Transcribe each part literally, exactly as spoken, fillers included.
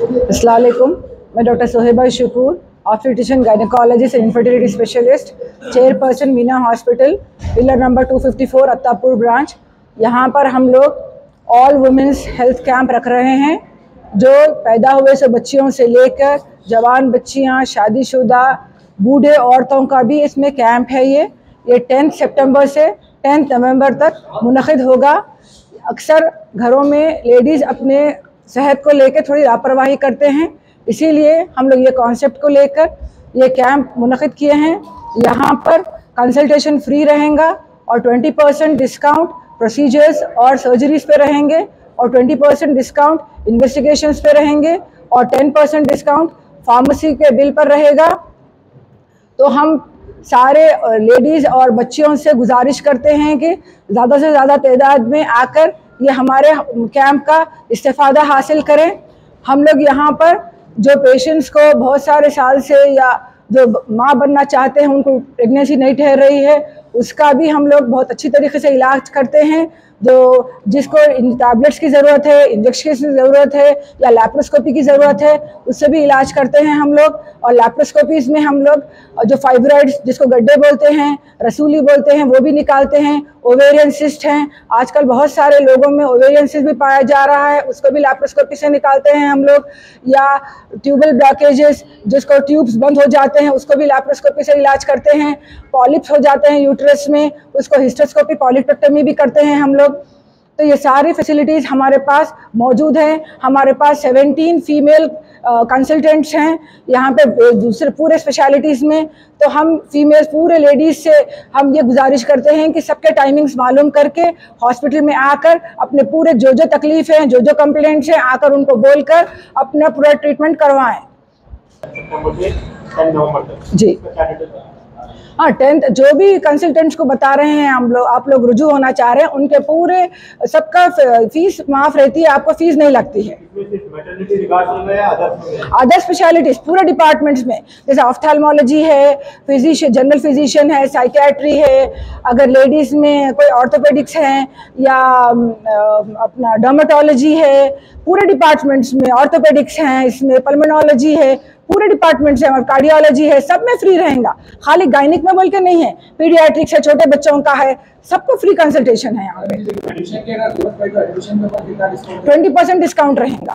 अस्सलाम वालेकुम, मैं doctor Soheba Shakoor, obstetrician gynaecologist and infertility specialist, chairperson Meena hospital, pillar number दो सौ चौवन, अत्तापुर ब्रांच। यहाँ पर हम लोग ऑल वुमेंस हेल्थ कैंप रख रहे हैं, जो पैदा हुए से बच्चियों से लेकर जवान बच्चियाँ, शादीशुदा, बूढ़े औरतों का भी इसमें कैंप है। ये ये टेंथ सितंबर से टेंथ नवंबर तक मुनक़िद होगा। अक्सर घरों में लेडीज़ अपने सेहत को लेकर थोड़ी लापरवाही करते हैं, इसीलिए हम लोग ये कॉन्सेप्ट को लेकर ये कैंप मुनक़िद किए हैं। यहाँ पर कंसल्टेशन फ्री रहेगा और बीस परसेंट डिस्काउंट प्रोसीजर्स और सर्जरीज पे रहेंगे और बीस परसेंट डिस्काउंट इन्वेस्टिगेशंस पे रहेंगे और दस परसेंट डिस्काउंट फार्मेसी के बिल पर रहेगा। तो हम सारे लेडीज़ और बच्चियों से गुजारिश करते हैं कि ज़्यादा से ज़्यादा तादाद में आकर ये हमारे कैंप का इस्तेफ़ादा हासिल करें। हम लोग यहाँ पर जो पेशेंट्स को बहुत सारे साल से या जो माँ बनना चाहते हैं, उनको प्रेगनेंसी नहीं ठहर रही है, उसका भी हम लोग बहुत अच्छी तरीके से इलाज करते हैं। जो जिसको टैबलेट्स की ज़रूरत है, इंजेक्शन की ज़रूरत है या लैप्रोस्कोपी की ज़रूरत है, उससे भी इलाज करते हैं हम लोग। और लैप्रोस्कोपीज़ में हम लोग जो फाइब्रॉइड्स, जिसको गड्ढे बोलते हैं, रसूली बोलते हैं, वो भी निकालते हैं। ओवेरियन सिस्ट हैं, आजकल बहुत सारे लोगों में ओवेरियन सिस्ट भी पाया जा रहा है, उसको भी लैप्रोस्कोपी से निकालते हैं हम लोग। या ट्यूबल ब्लॉकेजेस, जिसको ट्यूब्स बंद हो जाते हैं, उसको भी लैप्रोस्कोपी से इलाज करते हैं। पॉलिप्स हो जाते हैं यूट्रस में, उसको हिस्टेरोस्कोपी पॉलिपेक्टमी भी करते हैं हम लोग। तो ये सारी फैसिलिटीज़ हमारे पास मौजूद हैं। हमारे पास सत्रह फीमेल कंसल्टेंट्स हैं यहाँ पे दूसरे पूरे स्पेशलिटीज़ में। तो हम फीमेल्स पूरे लेडीज़ से हम ये गुजारिश करते हैं कि सबके टाइमिंग्स मालूम करके हॉस्पिटल में आकर अपने पूरे जो जो तकलीफ़ हैं, जो जो कंप्लेंट्स हैं, आकर उनको बोलकर अपना पूरा ट्रीटमेंट करवाएं। जी हाँ, टेंथ जो भी कंसल्टेंट्स को बता रहे हैं हम लोग, आप लोग रुजू होना चाह रहे हैं, उनके पूरे सबका फीस माफ़ रहती है, आपको फीस नहीं लगती है। अदर स्पेशलिटीज़ पूरे डिपार्टमेंट्स में, जैसे ऑफ्थेल्मोलॉजी है, फिजिशियन, जनरल फिजिशियन है, साइकियाट्री है, अगर लेडीज़ में कोई ऑर्थोपेडिक्स हैं या अपना डर्मेटोलॉजी है, पूरे डिपार्टमेंट्स में ऑर्थोपेडिक्स हैं, इसमें पल्मोनोलॉजी है, पूरे डिपार्टमेंट्स है, और कार्डियोलॉजी है, सब में फ्री रहेगा। खाली गायनिक में बोल के नहीं है, पीडियाट्रिक्स है, छोटे बच्चों का है, सबको फ्री कंसल्टेशन है यहाँ पे। ट्वेंटी परसेंट डिस्काउंट रहेगा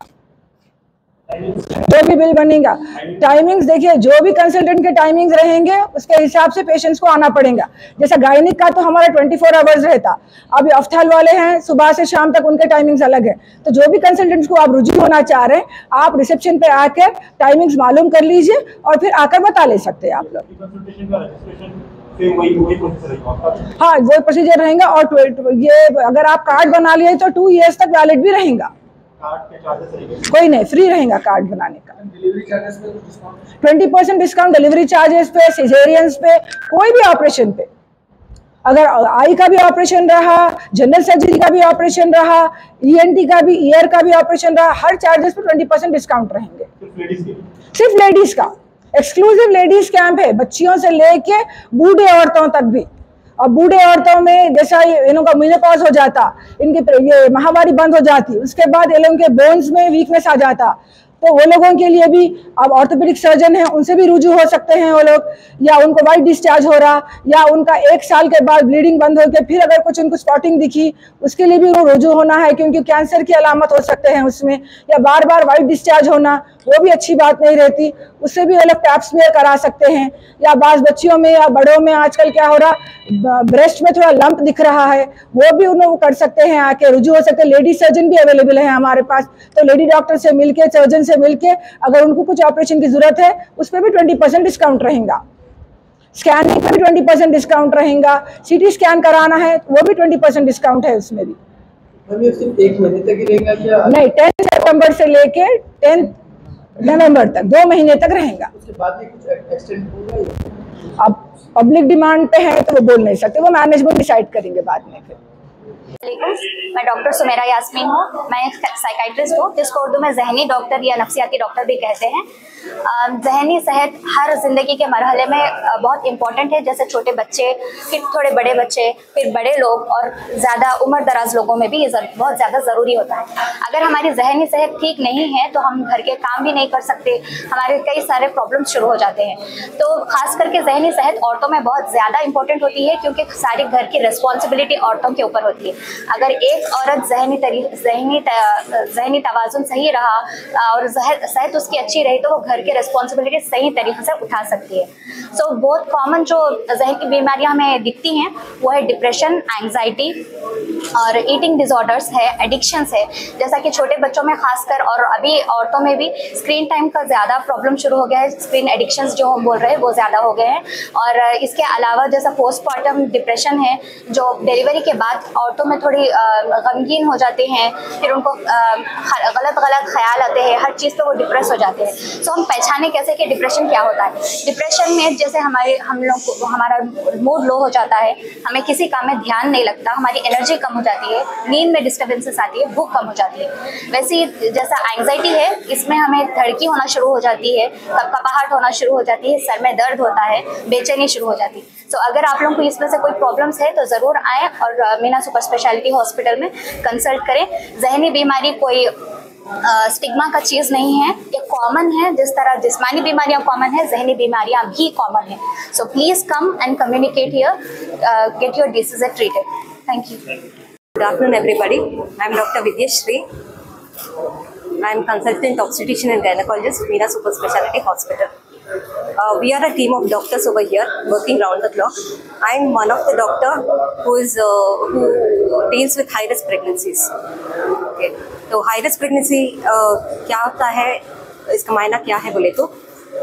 जो भी बिल बनेगा। टाइमिंग्स देखिए, जो भी कंसल्टेंट के टाइमिंग्स रहेंगे उसके हिसाब से पेशेंट्स को आना पड़ेगा। जैसा गायनिक का तो हमारा चौबीस आवर्स रहता, अभी ऑफ्थेल वाले हैं सुबह से शाम तक, उनके टाइमिंग्स अलग है। तो जो भी कंसल्टेंट्स को आप रुजू होना चाह रहे हैं, आप रिसेप्शन पे आकर टाइमिंग्स मालूम कर लीजिए और फिर आकर बता ले सकते हैं आप लोग। हाँ, वो प्रोसीजर रहेगा। और ये अगर आप कार्ड बना लिए तो टू ईयर्स तक वैलिड भी रहेगा। कोई नहीं, फ्री रहेगा कार्ड बनाने का। Twenty percent discount delivery charges पे, सिजेरियंस पे, कोई भी ऑपरेशन पे। अगर आई का भी ऑपरेशन रहा, जनरल सर्जरी का भी ऑपरेशन रहा, ईएनटी का भी, ईयर का भी ऑपरेशन रहा, हर चार्जेस पे ट्वेंटी परसेंट डिस्काउंट रहेंगे। सिर्फ लेडीज का एक्सक्लूसिव लेडीज कैंप है, बच्चियों से लेके बूढ़े औरतों तक भी। और बूढ़े औरतों में जैसा इनों का मेनोपॉज हो जाता, इनके ये माहवारी बंद हो जाती, उसके बाद इन लोगों के बोन्स में वीकनेस आ जाता, तो वो लोगों के लिए भी अब ऑर्थोपेडिक सर्जन हैं, उनसे भी रुजू हो सकते हैं वो लोग। या उनको वाइट डिस्चार्ज हो रहा, या उनका एक साल के बाद ब्लीडिंग बंद होकर फिर अगर कुछ उनको स्पॉटिंग दिखी, उसके लिए भी वो रुजू होना है, क्योंकि कैंसर की अलामत हो सकते हैं उसमें। या बार बार वाइट डिस्चार्ज होना, वो भी अच्छी बात नहीं रहती, उससे भी वो लोग पैप स्मीयर करा सकते हैं। या बाज़ बच्चियों में या बड़ों में आजकल क्या हो रहा, ब्रेस्ट में थोड़ा लंप दिख रहा है, वो भी उन्हें वो कर सकते हैं, आके रुजू हो सकते हैं। लेडी सर्जन भी अवेलेबल है हमारे पास, तो लेडी डॉक्टर से मिलके, सर्जन से मिलके अगर उनको कुछ ऑपरेशन की जरूरत है, उस पर भी ट्वेंटी परसेंट डिस्काउंट रहेगा। स्कैनिंग पर भी ट्वेंटी परसेंट डिस्काउंट रहेगा। सीटी स्कैन कराना है वो भी ट्वेंटी परसेंट डिस्काउंट है उसमें भी। एक महीने तक ही रहेगा क्या? नहीं, टेंथ सितंबर से लेके टेंथ नवंबर तक, दो महीने तक रहेगा। उसके बाद ये कुछ एक्सटेंड होगा? अब पब्लिक डिमांड पे है तो वो बोल नहीं सकते, वो मैनेजमेंट डिसाइड करेंगे बाद में फिर। मैं डॉक्टर सुमेरा यास्मीन हूँ। मैं एक साइकाइट्रिस्ट हूँ, जिसको उर्दू में जहनी डॉक्टर या नफ्सियाती डॉक्टर भी कहते हैं। जहनी सेहत हर जिंदगी के मरहले में बहुत इंपॉर्टेंट है, जैसे छोटे बच्चे, फिर थोड़े बड़े बच्चे, फिर बड़े लोग और ज़्यादा उम्र दराज लोगों में भी ये बहुत ज़्यादा ज़रूरी होता है। अगर हमारी जहनी सेहत ठीक नहीं है तो हम घर के काम भी नहीं कर सकते, हमारे कई सारे प्रॉब्लम्स शुरू हो जाते हैं। तो खास करके जहनी सेहत औरतों में बहुत ज़्यादा इंपॉर्टेंट होती है, क्योंकि सारी घर की रिस्पॉन्सिबिलिटी औरतों के ऊपर होती है। अगर एक औरत जहनी जहनी जहनी तवाज़ुन सही रहा और सेहत उसकी अच्छी रही तो वो घर की रिस्पॉन्सिबिलिटी सही तरीके से उठा सकती है। सो so, बहुत कॉमन जो जहन की बीमारियां हमें दिखती हैं वो है डिप्रेशन, एंग्जाइटी और ईटिंग डिसऑर्डर्स है, एडिक्शंस है, जैसा कि छोटे बच्चों में खासकर और अभी औरतों में भी स्क्रीन टाइम का ज़्यादा प्रॉब्लम शुरू हो गया है। स्क्रीन एडिक्शंस जो हम बोल रहे हैं वो ज़्यादा हो गए हैं। और इसके अलावा जैसा पोस्टमार्टम डिप्रेशन है, जो डिलीवरी के बाद औरतों में थोड़ी गमगीन हो जाते हैं, फिर उनको गलत गलत ख्याल आते हैं, हर चीज़ पे वो डिप्रेस हो जाते हैं। सो so, हम पहचाने कैसे कि डिप्रेशन क्या होता है। डिप्रेशन में जैसे हमारे हम लोग को हमारा मूड लो हो जाता है, हमें किसी काम में ध्यान नहीं लगता, हमारी एनर्जी कम हो जाती है, नींद में डिस्टर्बेंसेस आती है, भूख कम हो जाती है। वैसे ही जैसा एंग्जाइटी है, इसमें हमें धड़की होना शुरू हो जाती है, कपकपाहट होना शुरू हो जाती है, सर में दर्द होता है, बेचैनी शुरू हो जाती है। तो so, अगर आप लोगों को इसमें से कोई प्रॉब्लम्स है तो ज़रूर आएँ और मीना सुपर स्पेशलिटी हॉस्पिटल में कंसल्ट करें। जहनी बीमारी कोई स्टिग्मा का चीज़ नहीं है, ये कॉमन है। जिस तरह जिस्मानी बीमारियां कॉमन है, जहनी बीमारियां भी कॉमन है। So please come and communicate here, get your disease treated. Thank you. Good afternoon, everybody. I am Doctor Vidyashri. I am consultant obstetrician and gynecologist, Meena Super Speciality Hospital. Uh, we are a team of doctors over here, working round the clock. I am one of the doctor who is uh, who deals with high risk pregnancies. Okay. तो high risk pregnancy क्या होता है, इसका मायना क्या है बोले तो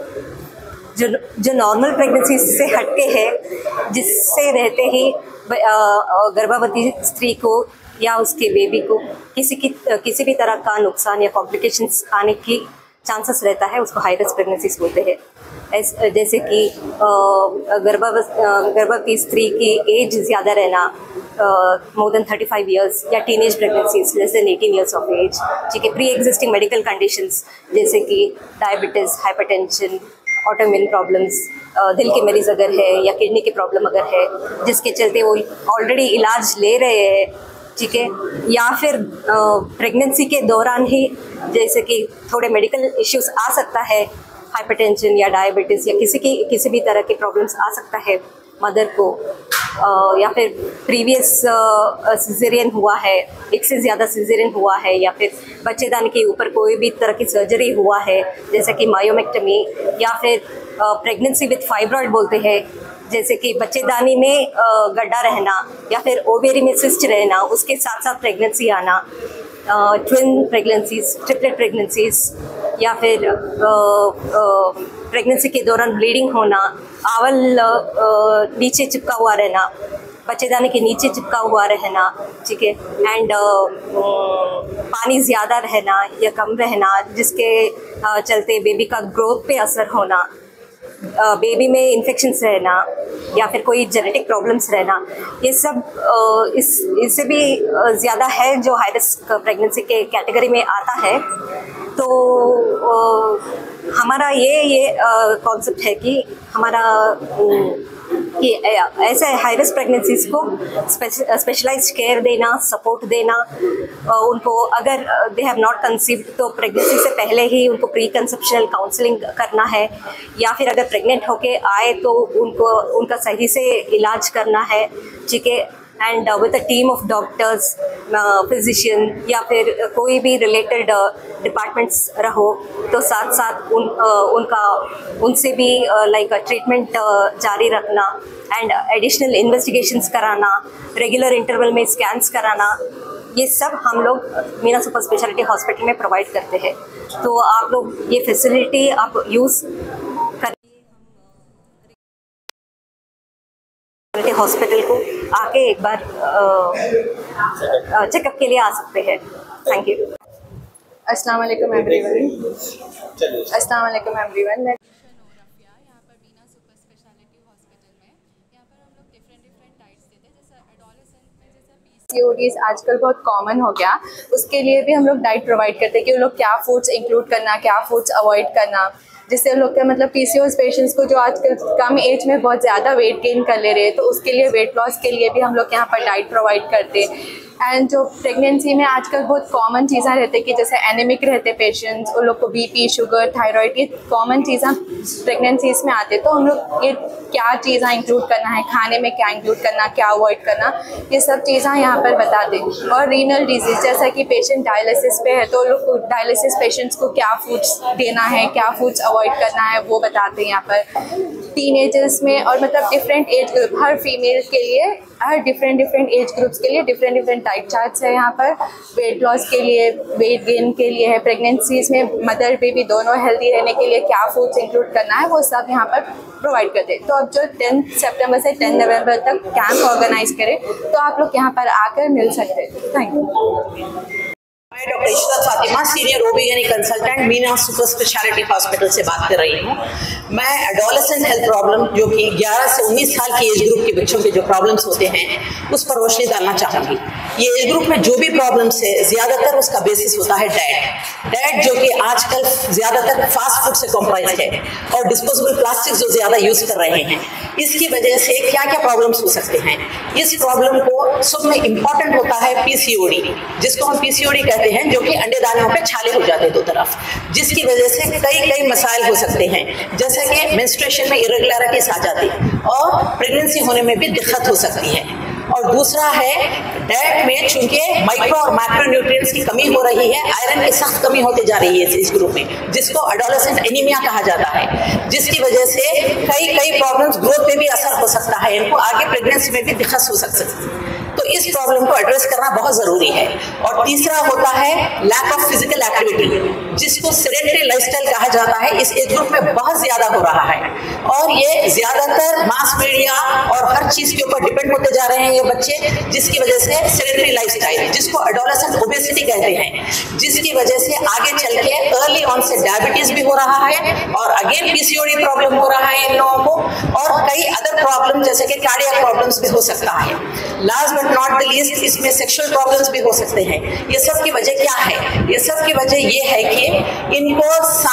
जो जो नॉर्मल प्रेगनेंसी से हटके है, जिससे रहते ही गर्भवती स्त्री को या उसके बेबी को किसी की किसी भी तरह का नुकसान या कॉम्प्लिकेशंस आने की चांसेस रहता है, उसको हाई रिस्क प्रेगनेंसीज बोलते हैं। जैसे कि गर्भवती स्त्री की एज ज़्यादा रहना, more than thirty five years, या teenage pregnancies less than eighteen years of age, ठीक है। प्री एग्जिस्टिंग मेडिकल कंडीशंस जैसे कि डायबिटीज़, हाइपरटेंशन, ऑटोइम्यून प्रॉब्लम्स, दिल की मरीज अगर है या किडनी की प्रॉब्लम अगर है, जिसके चलते वो ऑलरेडी इलाज ले रहे हैं, ठीक है। या फिर प्रेगनेंसी के दौरान ही जैसे कि थोड़े मेडिकल इश्यूज आ सकता है, हाइपरटेंशन या डायबिटीज़ या किसी की किसी भी तरह के प्रॉब्लम्स आ सकता है मदर को, आ, या फिर प्रीवियस सिजेरियन हुआ है, एक से ज़्यादा सिजेरियन हुआ है, या फिर बच्चेदानी के ऊपर कोई भी तरह की सर्जरी हुआ है जैसे कि मायोमेक्टमी, या फिर प्रेगनेंसी विथ फाइब्रॉइड बोलते हैं, जैसे कि बच्चेदानी में गड्ढा रहना या फिर ओवेरी में सिस्ट रहना, उसके साथ साथ प्रेगनेंसी आना, ट्विन प्रेगनेंसीज, ट्रिपलेट प्रेगनेंसीज, या फिर प्रेगनेंसी के दौरान ब्लीडिंग होना, आवल नीचे चिपका हुआ रहना, बच्चेदानी के नीचे चिपका हुआ रहना, ठीक है। एंड पानी ज़्यादा रहना या कम रहना, जिसके चलते बेबी का ग्रोथ पे असर होना, बेबी में इन्फेक्शंस रहना, या फिर कोई जेनेटिक प्रॉब्लम्स रहना, ये सब इस इससे भी ज़्यादा है जो हाई रिस्क प्रेगनेंसी के कैटेगरी में आता है। तो हमारा ये ये कॉन्सेप्ट है कि हमारा कि ऐसे हाई रिस्क प्रेगनेंसीज को स्पेशलाइज्ड केयर देना, सपोर्ट देना, उनको अगर दे हैव नॉट कंसीव्ड तो प्रेगनेंसी से पहले ही उनको प्री कंसेप्शनल काउंसलिंग करना है, या फिर अगर प्रेग्नेंट होके आए तो उनको उनका सही से इलाज करना है, ठीक है। And with a team of doctors, physician, या फिर कोई भी रिलेटेड डिपार्टमेंट्स रहो तो साथ साथ उन uh, उनका उनसे भी लाइक ट्रीटमेंट जारी रखना, एंड एडिशनल इन्वेस्टिगेशंस कराना, रेगुलर इंटरवल में स्कैन्स कराना, ये सब हम लोग मीना सुपर स्पेशलिटी हॉस्पिटल में प्रोवाइड करते हैं। तो आप लोग ये फैसिलिटी आप यूज़ हॉस्पिटल को आके एक बार चेकअप के लिए आ सकते हैं। Thank you. अस्सलाम वालेकुम एवरीवन। अस्सलाम वालेकुम एवरीवन। मैं यहाँ पर मीना सुपर स्पेशलिटी हॉस्पिटल में यहाँ पर हम लोग डिफरेंट डिफरेंट डाइट्स देते हैं। जैसे एडोलेसेंट में जैसे पीसीओडीज आजकल बहुत कॉमन हो गया, उसके लिए भी हम लोग डाइट प्रोवाइड करते हैं कि वो लोग क्या फूड्स इंक्लूड करना, क्या फूड्स अवॉइड करना, जिससे लोग के मतलब पीसीओएस पेशेंट्स को जो आजकल कम एज में बहुत ज़्यादा वेट गेन कर ले रहे हैं, तो उसके लिए वेट लॉस के लिए भी हम लोग यहाँ पर डाइट प्रोवाइड करते हैं। एंड जो प्रेगनेंसी में आजकल बहुत कॉमन चीज़ें रहते हैं कि जैसे एनीमिक रहते पेशेंट्स, उन लोग को बीपी, शुगर, थायराइड, ये कॉमन चीज़ें प्रेगनेंसीज में आते हैं, तो हम लोग ये क्या चीज़ें इंक्लूड करना है, खाने में क्या इंक्लूड करना, क्या अवॉइड करना, ये सब चीज़ें यहाँ पर बताते हैं। और रीनल डिजीज़ जैसा कि पेशेंट डायलिसिस पे है तो लोग डायलिसिस पेशेंट्स को क्या फूड्स देना है, क्या फूड्स अवॉइड करना है, वो बताते हैं यहाँ पर। टीनेजर्स में और मतलब डिफरेंट एज ग्रुप, हर फीमेल के लिए, हर डिफरेंट डिफरेंट एज ग्रुप्स के लिए डिफरेंट डिफरेंट डाइट चार्ट्स है यहाँ पर। वेट लॉस के लिए, वेट गेन के लिए है, प्रेगनेंसीज में मदर बेबी दोनों हेल्दी रहने के लिए क्या फूड्स इंक्लूड करना है, वो सब यहाँ पर प्रोवाइड करते हैं। तो अब जो टेंथ सितंबर से टेन नवंबर तक कैंप ऑर्गेनाइज करें, तो आप लोग यहाँ पर आकर मिल सकते हैं। Thank you. मैं doctor Ishrat Fatima, senior OBGYN consultant, Meena super speciality hospital से बात कर रही हूँ। मैं एडोलेसेंट हेल्थ प्रॉब्लम जो कि ग्यारह से उन्नीस साल की एज ग्रुप के बच्चों के जो प्रॉब्लम्स होते हैं उस पर रोशनी डालना चाहूँगी। ये एज ग्रुप में जो भी प्रॉब्लम्स है ज़्यादातर उसका बेसिस होता है डाइट डाइट जो कि आजकल ज़्यादातर फास्ट फूड से कॉम्प्राइज है और डिस्पोजेबल प्लास्टिक जो ज़्यादा यूज़ कर रहे हैं। इसकी वजह से क्या क्या प्रॉब्लम्स हो सकते हैं, इस प्रॉब्लम को सब में इम्पॉर्टेंट होता है पीसीओडी, जिसको हम पीसीओडी कहते हैं, जो कि अंडे दानों पे छाले हो जाते दो तरफ, जिसकी वजह से कई कई मसाइल हो सकते हैं, जैसे कि मेंस्ट्रुएशन में इरेगुलरिटीज आ जाती और प्रेगनेंसी होने में भी दिक्कत हो सकती है। और दूसरा है डाइट में चूंकि माइक्रो और मैक्रो न्यूट्रिएंट्स की कमी हो रही है, आयरन की सख्त कमी होती जा रही है इस ग्रुप में, जिसको एडोलेसेंट एनीमिया कहा जाता है, जिसकी वजह से कई कई प्रॉब्लम्स ग्रोथ पे भी असर हो सकता है, इनको आगे प्रेगनेंसी में भी दिक्कत हो सकती है। तो इस प्रॉब्लम को एड्रेस करना बहुत ज़रूरी है। और तीसरा होता है लैक ऑफ फिजिकल एक्टिविटी, जिसको सेडेंटरी लाइफस्टाइल कहा जाता है, इस एज ग्रुप में बहुत ज़्यादा हो रहा है और ये ज़्यादातर मास मीडिया और हर चीज़ के ऊपर डिपेंड होते जा रहे हैं ये बच्चे, जिसकी वजह से सेडेंटरी लाइफस्टाइल, जिसको एडोलेसेंट ओबेसिटी कहते हैं, जिसकी वजह से आगे चल के अर्ली ऑन से डायबिटीज़ भी हो रहा है और अगेन पीसीओडी प्रॉब्लम हो रहा है इन लोगों को, और कई अदर प्रॉब्लम जैसे कि कार्डियक प्रॉब्लम्स भी हो सकता है। Last but not the least, इसमें सेक्सुअल प्रॉब्लम्स भी हो सकते हैं। ये सब की वजह क्या है? ये सब की वजह ये है कि इनको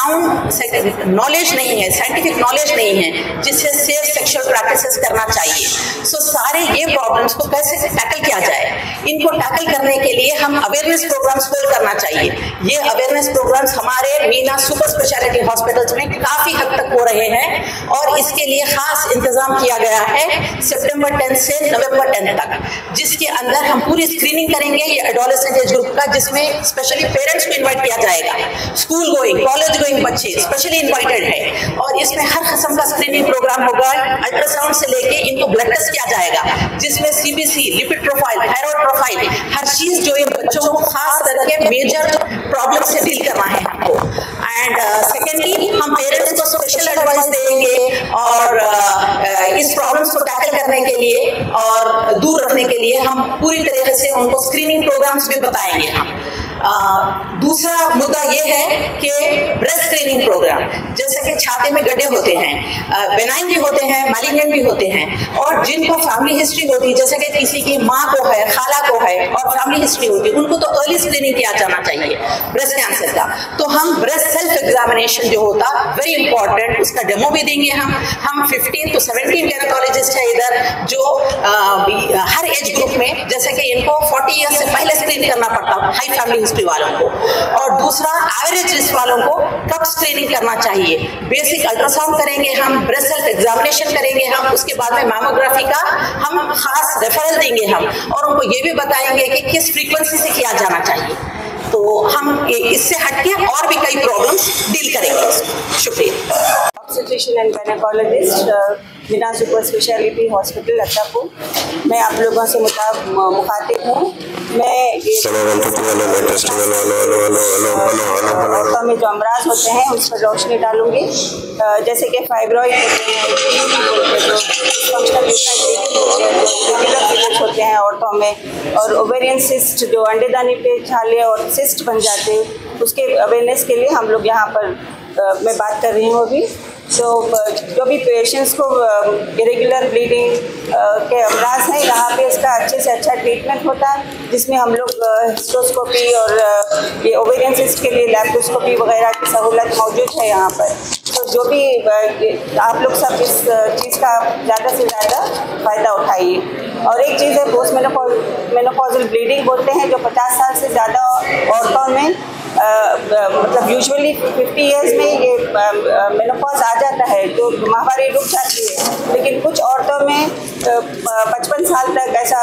साउंड नॉलेज नहीं है, साइंटिफिक नॉलेज नहीं है, जिससे सेफ सेक्सुअल प्रैक्टिसेस करना चाहिए। सो so, सारे ये प्रॉब्लम्स को कैसे टैकल किया जाए, इनको टैकल करने के लिए हम अवेयरनेस प्रोग्राम्स होल्ड करना चाहिए। ये अवेयरनेस प्रोग्राम्स हमारे मीना सुपर स्पेशलिटी हॉस्पिटल्स में काफ़ी हद तक हो रहे हैं और इसके लिए खास इंतजाम किया गया है सितंबर टेंथ से नवंबर टेंथ तक, जिसके अंदर हम पूरी स्क्रीनिंग करेंगे ये एडोलेसेंट एज ग्रुप का, जिसमें स्पेशली पेरेंट्स को इन्वाइट किया जाएगा, स्कूल गोइंग, कॉलेज गोइंग बच्चे स्पेशली इन्वाइटेड है, और इसमें हर किस्म का स्क्रीनिंग प्रोग्राम होगा। अल्ट्रासाउंड से लेके इनको ब्लड टेस्ट किया जाएगा, जिसमें CBC, lipid profile, thyroid profile, हर चीज जो इन बच्चों को खास करके मेजर प्रॉब्लम से डील करना है हमको। एंड सेकेंडली हम पेरेंट्स को स्पेशल एडवाइस देंगे और uh, इस प्रॉब्लम्स को टैकल करने के लिए और दूर रखने के लिए हम पूरी तरीके से उनको स्क्रीनिंग प्रोग्राम्स भी बताएंगे हम। Uh, दूसरा मुद्दा ये है कि ब्रेस्ट स्क्रीनिंग प्रोग्राम, जैसे कि छाती में गड्ढे होते हैं, बेनाइन uh, भी होते हैं, मैलिग्नेंट भी होते हैं, और जिनको फैमिली हिस्ट्री होती है, जैसे कि किसी की माँ को है, खाला को है और फैमिली हिस्ट्री होती है, उनको तो अर्ली स्क्रीनिंग किया जाना चाहिए ब्रेस्ट कैंसर का। तो हम ब्रेस्ट सेल्फ एग्जामिनेशन जो होता वेरी इंपॉर्टेंट, उसका डेमो भी देंगे हम हम फिफ्टीन टू सेवनटीन गायनेकोलॉजिस्ट है इधर, जो uh, हर एज ग्रुप में, जैसे कि इनको फोर्टी ईयर्स से पहले स्क्रीन करना पड़ता है हाई फैमिली वालों को, और दूसरा एवरेज रिस्क वालों को कब स्क्रीनिंग करना चाहिए। बेसिक अल्ट्रासाउंड करेंगे हम, ब्रेस्ट सेल्फ एग्जामिनेशन करेंगे हम, उसके बाद में मैमोग्राफी का हम खास रेफरल देंगे हम, और उनको ये भी बताएंगे कि किस फ्रीक्वेंसी से किया जाना चाहिए। तो हम इससे हटके और भी कई प्रॉब्लम्स डील करेंगे। शुक्रिया। Obstetrician and gynaecologist Meena super speciality hospital Attapur. मैं आप लोगों से मुखातिब हूँ। मैं औरतों में जो अमराज होते हैं उस पर रोशनी डालूंगी, जैसे कि फाइब्रॉइड होते हैं, जो फंक्शनल डिफेक्ट होते हैं औरतों में, और ओवेरियन सिस्ट जो अंडेदानी पे छाले और सिस्ट बन जाते हैं, उसके अवेयरनेस के लिए हम लोग यहाँ पर मैं बात कर रही हूँ अभी। सो so, जो भी पेशेंट्स को इरेगुलर ब्लीडिंग के अमराज हैं, यहाँ पे इसका अच्छे से अच्छा ट्रीटमेंट होता है, जिसमें हम लोग हिस्टोस्कोपी और ये ओवेरियन सिस्ट के लिए लैप्रोस्कोपी वगैरह की सहूलत मौजूद है यहाँ पर। तो जो भी आप लोग सब इस चीज़ का ज़्यादा से ज़्यादा फ़ायदा उठाइए। और एक चीज़ है पोस्ट मेनोपॉज मेनोपॉजल ब्लीडिंग बोलते हैं, जो पचास साल से ज़्यादा औरतों में आ, आ, मतलब यूजुअली फिफ्टी इयर्स में ये मेनोपॉज आ जाता है, तो माहवारी रुक जाती है, लेकिन कुछ औरतों में पचपन साल तक ऐसा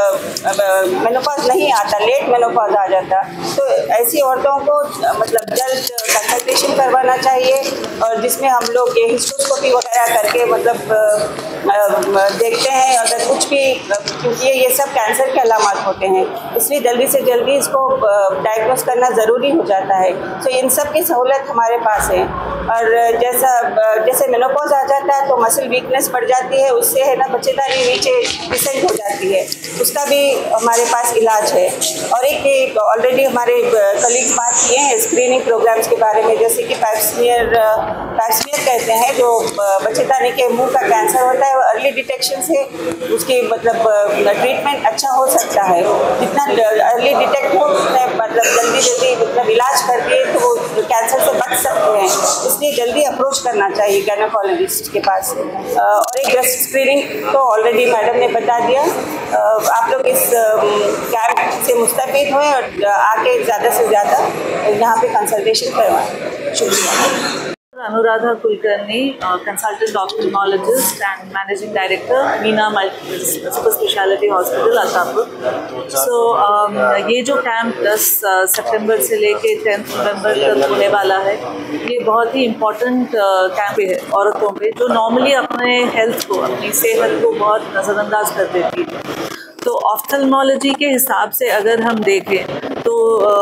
मेनोपॉज नहीं आता, लेट मेनोपॉज आ जाता। तो ऐसी औरतों को मतलब जल्द कंसल्टेशन करवाना चाहिए, और जिसमें हम लोग ये हिस्टोस्कोपी वगैरह करके मतलब देखते हैं अगर कुछ भी, क्योंकि ये सब कैंसर के अलामत होते हैं, इसलिए जल्दी से जल्दी इसको डायग्नोस करना ज़रूरी हो जाता है। तो इन सब की सहूलत हमारे पास है। और जैसा जैसे मेनोपॉज आ जाता है तो मसल वीकनेस बढ़ जाती है, उससे है ना बच्चेदानी नीचे डिसेंट हो जाती है, उसका भी हमारे पास इलाज है। और एक ऑलरेडी हमारे कलीग्स बात किए हैं स्क्रीनिंग प्रोग्राम्स के बारे में, जैसे कि पैप्समियर पैप्समियर कहते हैं, जो बच्चेदानी के मुंह का कैंसर होता है, अर्ली डिटेक्शन से उसकी मतलब ट्रीटमेंट अच्छा हो सकता है। जितना अर्ली डिटेक्ट हो उतने मतलब जल्दी जल्दी मतलब इलाज कर दिए तो वो कैंसर से बच सकते हैं, इसलिए जल्दी अप्रोच करना चाहिए गायनेकोलॉजिस्ट के पास। और एक ब्रेस्ट स्क्रीनिंग तो ऑलरेडी मैडम ने बता दिया, आप लोग इस कैंप से मुस्तफीद हुए और आके ज़्यादा से ज़्यादा यहाँ पे कंसल्टेशन करवाएं। शुक्रिया। Anuradha Kulkarni, uh, consultant ophthalmologist and managing director, Meena Multi Super Speciality Hospital, Attapur. So um, ये जो कैंप दस सितंबर से लेके टेंथ नवंबर तक होने वाला है, ये बहुत ही इम्पोर्टेंट कैंप है औरतों पे, जो नॉर्मली अपने हेल्थ को, अपनी सेहत को बहुत नज़रअंदाज कर देती है। तो ऑफ्थल्मोलॉजी के हिसाब से अगर हम देखें तो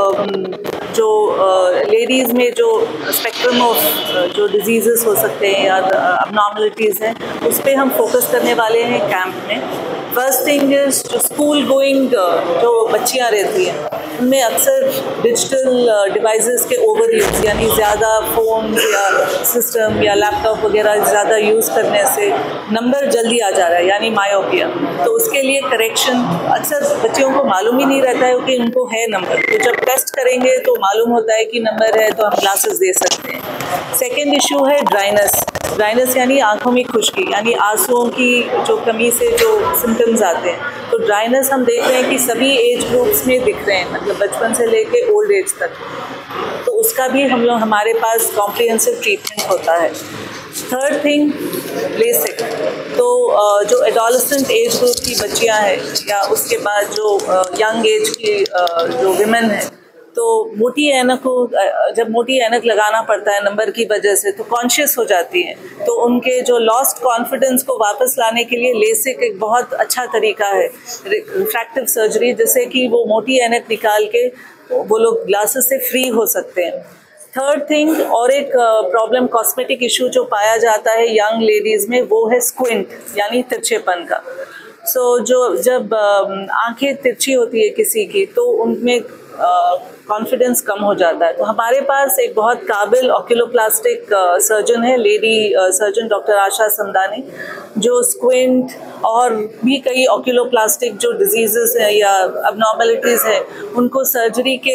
जो लेडीज़ में जो स्पेक्ट्रम ऑफ जो डिजीज़ेस हो सकते हैं या अबनॉर्मलिटीज़ हैं, उस पर हम फोकस करने वाले हैं कैंप में। फर्स्ट थिंग इज़ जो स्कूल गोइंग जो बच्चियां रहती हैं, उनमें अक्सर डिजिटल डिवाइसेस के ओवर यूज़, यानी ज़्यादा फ़ोन या सिस्टम या लैपटॉप वगैरह ज़्यादा यूज़ करने से नंबर जल्दी आ जा रहा है, यानी मायोपिया। तो उसके लिए करेक्शन अक्सर बच्चियों को मालूम ही नहीं रहता है कि उनको है नंबर, तो जब टेस्ट करेंगे तो मालूम होता है कि नंबर है तो हम ग्लासेस दे सकते हैं। सेकेंड इशू है ड्राइनेस। ड्राइनेस यानी आँखों में खुश्की, यानी आंसुओं की जो कमी से जो सिम्टम्स आते हैं। तो ड्राइनेस हम देख रहे हैं कि सभी एज ग्रुप्स में दिख रहे हैं, मतलब बचपन से लेके ओल्ड एज तक। तो उसका भी हम लोग हमारे पास कॉम्प्रिहेंसिव ट्रीटमेंट होता है। Third thing LASIK. तो जो एडोलेसेंट एज ग्रुप की बच्चियां हैं या उसके बाद जो यंग एज की जो विमेन है, तो मोटी ऐनक को जब मोटी ऐनक लगाना पड़ता है नंबर की वजह से, तो कॉन्शियस हो जाती हैं। तो उनके जो लॉस्ट कॉन्फिडेंस को वापस लाने के लिए लेसिक एक बहुत अच्छा तरीका है, रिफ्रैक्टिव सर्जरी, जिससे कि वो मोटी ऐनक निकाल के वो लोग ग्लासेस से फ्री हो सकते हैं। थर्ड थिंग, और एक प्रॉब्लम कॉस्मेटिक इशू जो पाया जाता है यंग लेडीज़ में, वो है स्क्विंट, यानी तिरछेपन का। सो so, जो जब आंखें तिरछी होती है किसी की, तो उनमें कॉन्फिडेंस कम हो जाता है। तो हमारे पास एक बहुत काबिल ऑक्यूलोप्लास्टिक सर्जन है, lady surgeon doctor Asha Samdani, जो स्क्विंट और भी कई ऑक्यूलोप्लास्टिक जो डिजीज़ेस हैं या अबनॉर्मलिटीज़ हैं, उनको सर्जरी के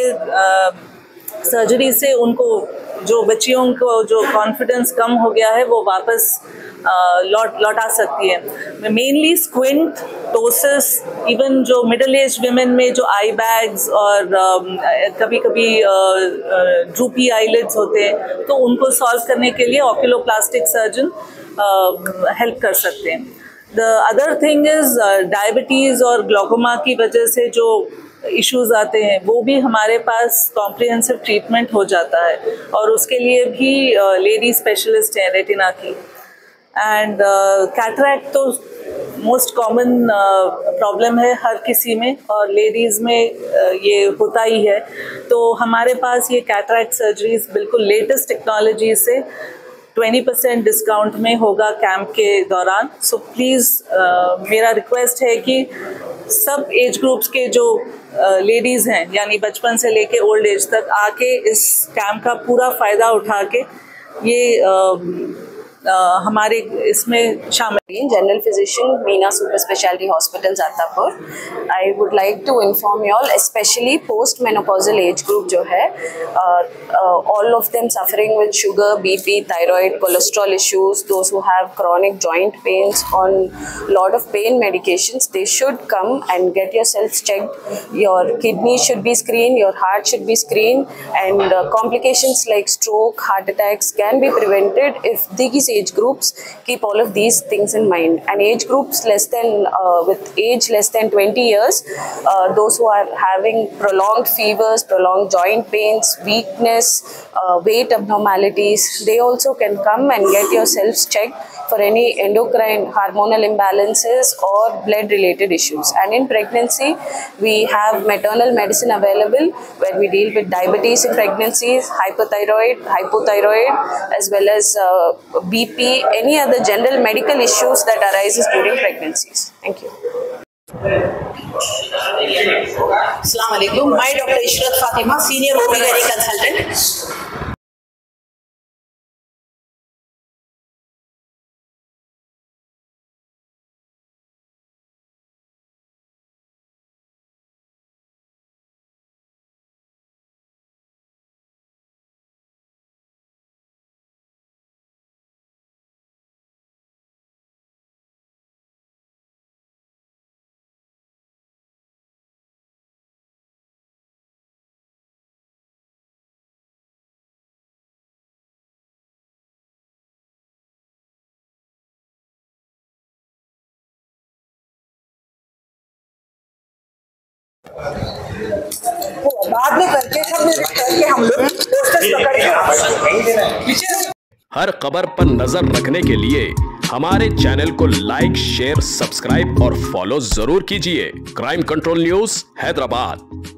सर्जरी से उनको जो बच्चियों को जो कॉन्फिडेंस कम हो गया है वो वापस लौट लौटा सकती है। मेनली स्क्विंट, टोसिस, इवन जो मिडिल एज विमेन में जो आई बैग्स और कभी कभी ड्रूपी आईलिड्स होते हैं, तो उनको सॉल्व करने के लिए ऑक्यूलोप्लास्टिक सर्जन हेल्प कर सकते हैं। The other thing is diabetes और ग्लोकोमा की वजह से जो इश्यूज आते हैं, वो भी हमारे पास कॉम्प्रिहेंसिव ट्रीटमेंट हो जाता है, और उसके लिए भी लेडी स्पेशलिस्ट हैं रेटिना की। एंड कैटरैक्ट तो मोस्ट कॉमन प्रॉब्लम है हर किसी में, और लेडीज़ में uh, ये होता ही है। तो हमारे पास ये कैटरैक्ट सर्जरीज बिल्कुल लेटेस्ट टेक्नोलॉजी से ट्वेंटी परसेंट डिस्काउंट में होगा कैंप के दौरान। सो प्लीज़ uh, मेरा रिक्वेस्ट है कि सब एज ग्रुप्स के जो लेडीज़ uh, हैं, यानी बचपन से लेके ओल्ड एज तक, आके इस कैंप का पूरा फ़ायदा उठा के ये हमारे इसमें शामिल। General physician Meena super speciality hospital Attapur. I would like to inform you all, specially post menopausal age group जो है, all of them suffering with sugar, BP, thyroid, cholesterol issues, those who have chronic joint pains, on lot of pain medications, they should come and get yourselves checked. Your kidney should be screened, your heart should be screened, and uh, complications like stroke, heart attacks can be prevented if these age groups keep all of these things in mind. And age groups less than uh, with age less than twenty years, uh, those who are having prolonged fevers, prolonged joint pains, weakness, uh, weight abnormalities, they also can come and get yourselves checked for any endocrine hormonal imbalances or blood related issues. And in pregnancy we have maternal medicine available where we deal with diabetes in pregnancies, hypothyroid, hypothyroid, as well as uh, B P, any other general medical issues that arises during pregnancies. Thank you. Assalamu alaikum. My Doctor Ishrat Fatima, senior O B G Y N consultant. बाद में करके सब करके हम लोग posters पकड़ के हर खबर पर नजर रखने के लिए हमारे चैनल को लाइक, शेयर, सब्सक्राइब और फॉलो जरूर कीजिए। Crime control news Hyderabad.